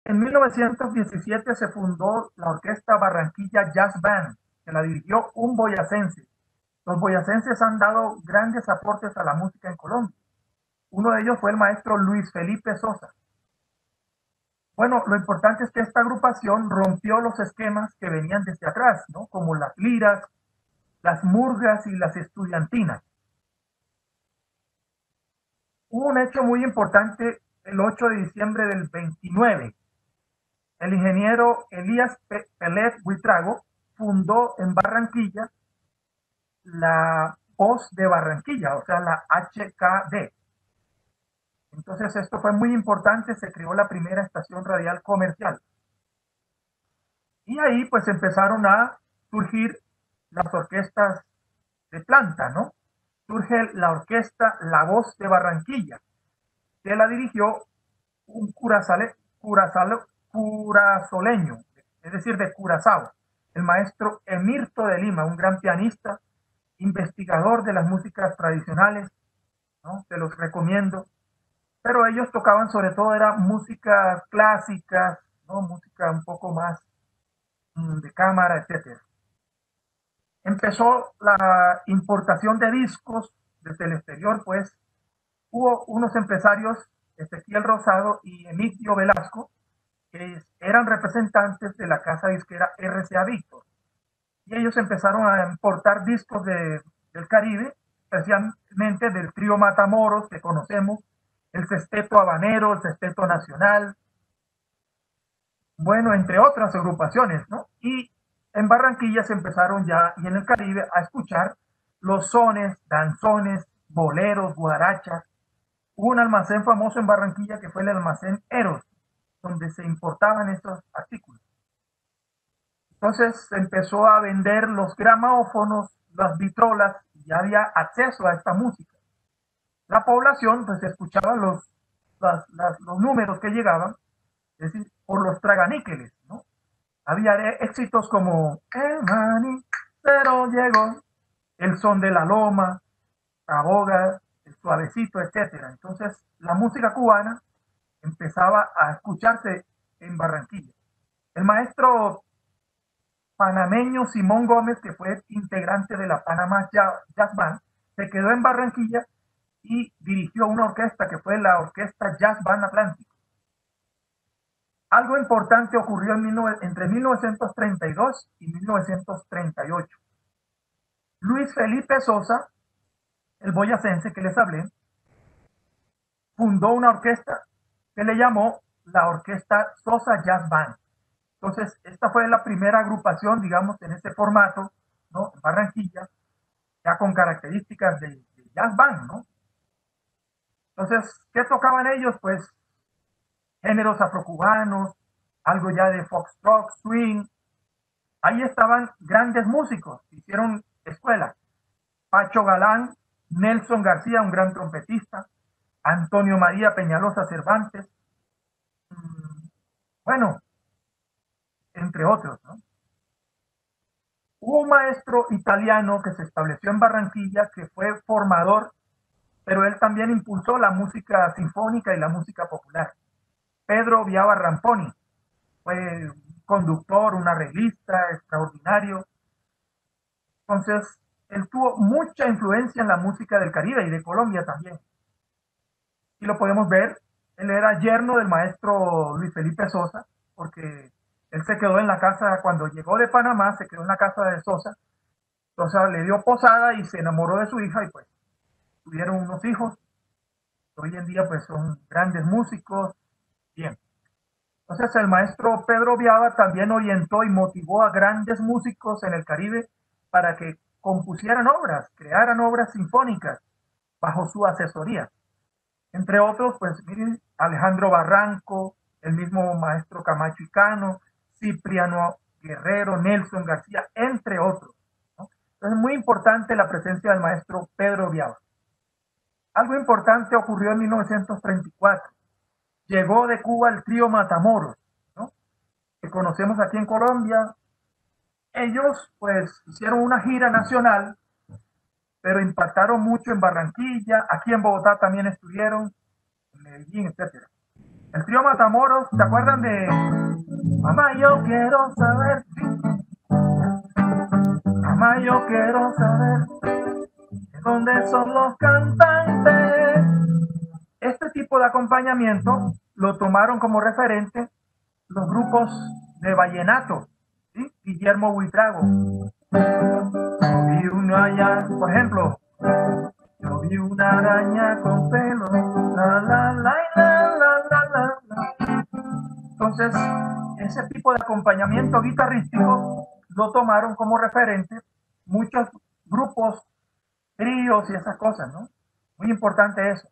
En 1917 se fundó la Orquesta Barranquilla Jazz Band, que la dirigió un boyacense. Los boyacenses han dado grandes aportes a la música en Colombia. Uno de ellos fue el maestro Luis Felipe Sosa. Bueno, lo importante es que esta agrupación rompió los esquemas que venían desde atrás, ¿no? Como las liras, las murgas y las estudiantinas. Hubo un hecho muy importante el 8 de diciembre del 29. El ingeniero Elías Pelet Buitrago fundó en Barranquilla la Voz de Barranquilla, o sea, la HKD. Entonces esto fue muy importante, se creó la primera estación radial comercial. Y ahí pues empezaron a surgir las orquestas de planta, ¿no? Surge la orquesta La Voz de Barranquilla, que la dirigió un curazoleño, es decir, de Curazao, el maestro Emirto de Lima, un gran pianista, investigador de las músicas tradicionales, ¿no? Se los recomiendo. Pero ellos tocaban sobre todo era música clásica, ¿no? Música un poco más de cámara, etcétera. Empezó la importación de discos desde el exterior, pues hubo unos empresarios, Ezequiel Rosado y Emilio Velasco, que eran representantes de la casa disquera RCA Víctor. Y ellos empezaron a importar discos del Caribe, especialmente del trío Matamoros, que conocemos, el Sexteto Habanero, el Sexteto Nacional, bueno, entre otras agrupaciones, ¿no? Y en Barranquilla se empezaron ya, y en el Caribe, a escuchar los sones, danzones, boleros, guarachas. Hubo un almacén famoso en Barranquilla que fue el almacén Eros, donde se importaban estos artículos. Entonces se empezó a vender los gramófonos, las vitrolas, y ya había acceso a esta música. La población pues escuchaba los números que llegaban, es decir, por los traganíqueles, ¿no? Había éxitos como El manicero llegó, El son de la loma, Aboga, El suavecito, etcétera. Entonces la música cubana empezaba a escucharse en Barranquilla. El maestro panameño Simón Gómez, que fue integrante de la Panamá Jazz Band, se quedó en Barranquilla y dirigió una orquesta que fue la Orquesta Jazz Band Atlántico. Algo importante ocurrió entre 1932 y 1938. Luis Felipe Sosa, el boyacense que les hablé, fundó una orquesta que le llamó la Orquesta Sosa Jazz Band. Entonces, esta fue la primera agrupación, digamos, en ese formato, ¿no? En Barranquilla, ya con características de jazz band, ¿no? Entonces, ¿qué tocaban ellos? Pues géneros afrocubanos, algo ya de foxtrot, swing. Ahí estaban grandes músicos, hicieron escuela. Pacho Galán, Nelson García, un gran trompetista, Antonio María Peñalosa Cervantes, bueno, entre otros, ¿no? Hubo un maestro italiano que se estableció en Barranquilla, que fue formador, pero él también impulsó la música sinfónica y la música popular. Pedro Viava Ramponi fue un conductor, un arreglista extraordinario. Entonces, él tuvo mucha influencia en la música del Caribe y de Colombia también. Y lo podemos ver, él era yerno del maestro Luis Felipe Sosa, porque él se quedó en la casa, cuando llegó de Panamá, se quedó en la casa de Sosa. Sosa le dio posada y se enamoró de su hija y pues tuvieron unos hijos. Hoy en día pues son grandes músicos. Bien. Entonces el maestro Pedro Viava también orientó y motivó a grandes músicos en el Caribe para que compusieran obras, crearan obras sinfónicas bajo su asesoría. Entre otros, pues miren, Alejandro Barranco, el mismo maestro Camacho y Cano, Cipriano Guerrero, Nelson García, entre otros, ¿no? Entonces es muy importante la presencia del maestro Pedro Viava. Algo importante ocurrió en 1934. Llegó de Cuba el trío Matamoros, ¿no? Que conocemos aquí en Colombia. Ellos pues hicieron una gira nacional, pero impactaron mucho en Barranquilla, aquí en Bogotá también estuvieron, en Medellín, etcétera. El trío Matamoros, ¿se acuerdan de Mamá, yo quiero saber? Mamá, yo quiero saber de dónde son los cantantes. Este tipo de acompañamiento lo tomaron como referente los grupos de vallenato, ¿sí? Guillermo Buitrago. Vi una araña, por ejemplo, yo vi una araña con pelo, la la la la la la la la. Entonces, ese tipo de acompañamiento guitarrístico lo tomaron como referente muchos grupos, tríos y esas cosas, ¿no? Muy importante eso.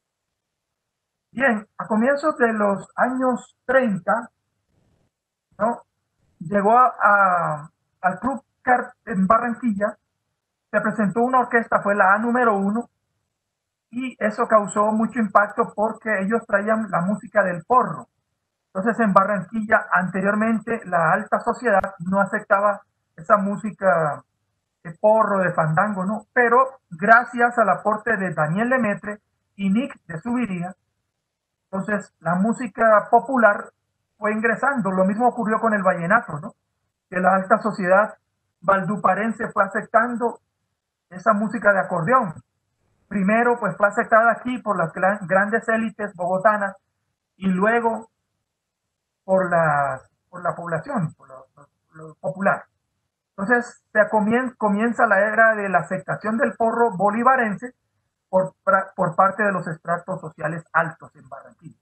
Bien, a comienzos de los años 30, ¿no? Llegó al Club Cart en Barranquilla, se presentó una orquesta, fue la A número 1, y eso causó mucho impacto porque ellos traían la música del porro. Entonces en Barranquilla anteriormente la alta sociedad no aceptaba esa música de porro, de fandango, ¿no? Pero gracias al aporte de Daniel Lemaitre y Nick de Subiría, entonces la música popular fue ingresando. Lo mismo ocurrió con el vallenato, ¿no? Que la alta sociedad valduparense fue aceptando esa música de acordeón. Primero pues fue aceptada aquí por las grandes élites bogotanas y luego por la población, por lo popular. Entonces comienza la era de la aceptación del porro bolivarense por parte de los estratos sociales altos en Barranquilla.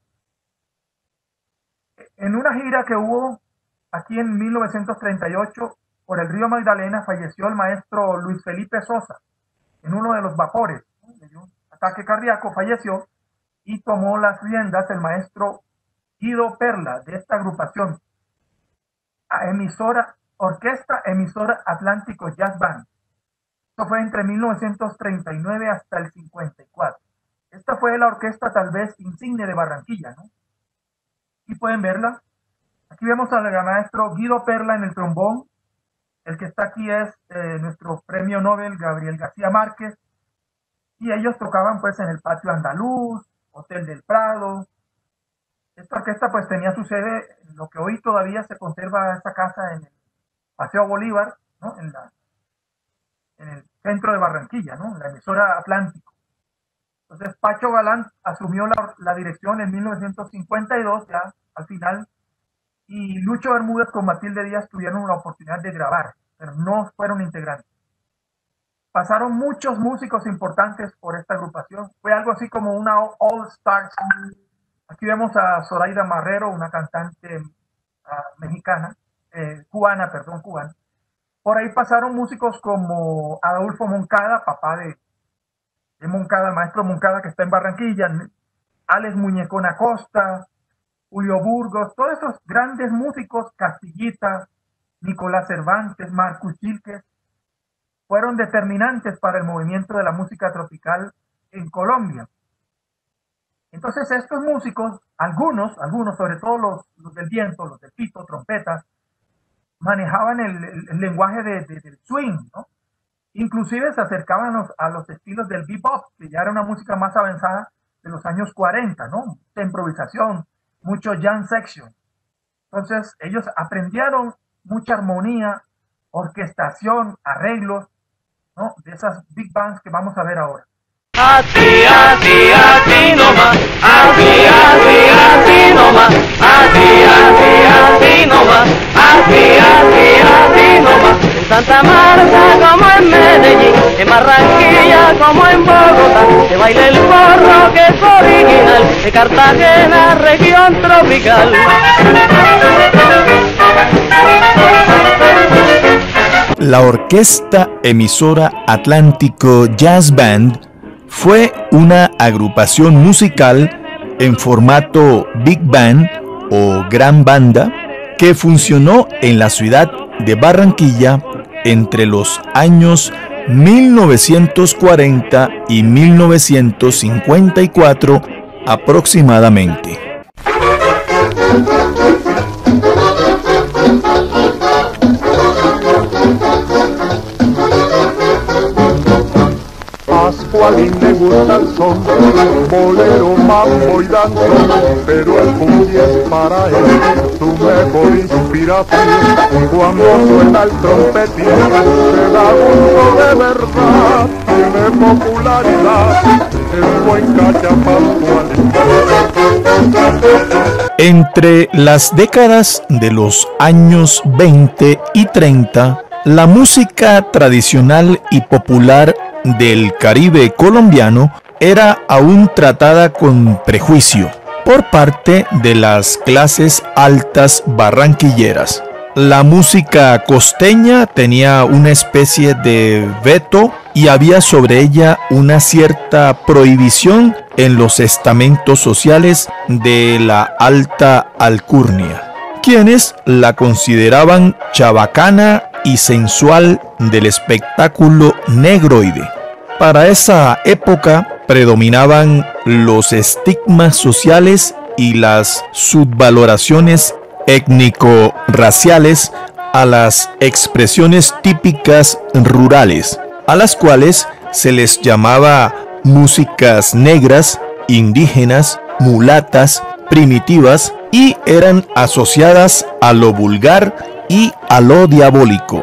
En una gira que hubo aquí en 1938 por el río Magdalena falleció el maestro Luis Felipe Sosa en uno de los vapores, ¿no? Le dio un ataque cardíaco, falleció y tomó las riendas el maestro Guido Perla de esta agrupación, Orquesta Emisora Atlántico Jazz Band. Esto fue entre 1939 hasta el 54. Esta fue la orquesta tal vez insigne de Barranquilla, ¿no? Aquí pueden verla. Aquí vemos al maestro Guido Perla en el trombón. El que está aquí es nuestro premio Nobel Gabriel García Márquez. Y ellos tocaban pues en el Patio Andaluz, Hotel del Prado. Esta orquesta pues tenía su sede en lo que hoy todavía se conserva esa casa en el Paseo Bolívar, ¿no? En el centro de Barranquilla, ¿no? En la emisora Atlántico. Entonces Pacho Galán asumió la dirección en 1952, ya al final, y Lucho Bermúdez con Matilde Díaz tuvieron la oportunidad de grabar, pero no fueron integrantes. Pasaron muchos músicos importantes por esta agrupación, fue algo así como una All Stars. Aquí vemos a Zoraida Marrero, una cantante mexicana, cubana. Por ahí pasaron músicos como Adolfo Moncada, papá de Moncada, el maestro Moncada que está en Barranquilla, Alex Muñecón Acosta, Julio Burgos, todos esos grandes músicos, Castillita, Nicolás Cervantes, Marcus Gilques, fueron determinantes para el movimiento de la música tropical en Colombia. Entonces estos músicos, algunos, sobre todo los del viento, los del pito, trompetas, manejaban el lenguaje del swing, ¿no? Inclusive se acercaban a los estilos del bebop, que ya era una música más avanzada de los años 40, ¿no? De improvisación, mucho jam section. Entonces ellos aprendieron mucha armonía, orquestación, arreglos, ¿no? De esas big bands que vamos a ver ahora. Así nomás, así nomás, así nomás, así nomás. En Santa Marta como en Medellín, en Barranquilla como en Bogotá, se baila el porro que es original, de Cartagena, región tropical. La Orquesta Emisora Atlántico Jazz Band fue una agrupación musical en formato Big Band o Gran Banda que funcionó en la ciudad de Barranquilla entre los años 1940 y 1954 aproximadamente. Pascualín le gusta el son, bolero, mambo y danzón, pero el cumbia es para él su mejor inspiración. Cuando suena el trompetín, se da gusto de verdad, tiene popularidad, el buen cacha Pascualín. Entre las décadas de los años 20 y 30, la música tradicional y popular del Caribe colombiano era aún tratada con prejuicio por parte de las clases altas barranquilleras. La música costeña tenía una especie de veto y había sobre ella una cierta prohibición en los estamentos sociales de la alta alcurnia, quienes la consideraban chabacana y sensual del espectáculo negroide. Para esa época predominaban los estigmas sociales y las subvaloraciones étnico-raciales a las expresiones típicas rurales, a las cuales se les llamaba músicas negras, indígenas, mulatas, primitivas, y eran asociadas a lo vulgar y a lo diabólico.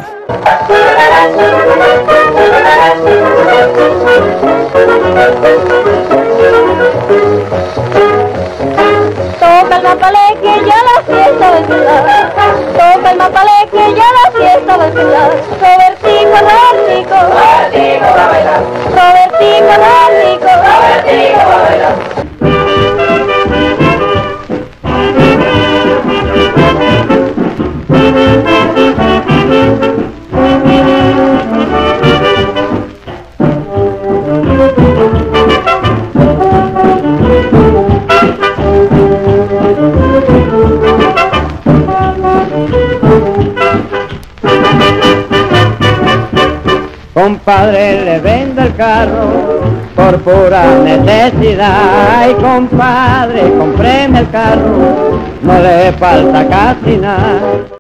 Toca el mapaleque, ya la fiesta va a empezar. Toca el mapaleque, ya la fiesta va a empezar. Robertico, Robertico, Robertico va a bailar. Robertico, Robertico, Robertico va a bailar. Compadre, le vendo el carro por pura necesidad. Ay, compadre, cómpreme el carro, no le falta casi nada.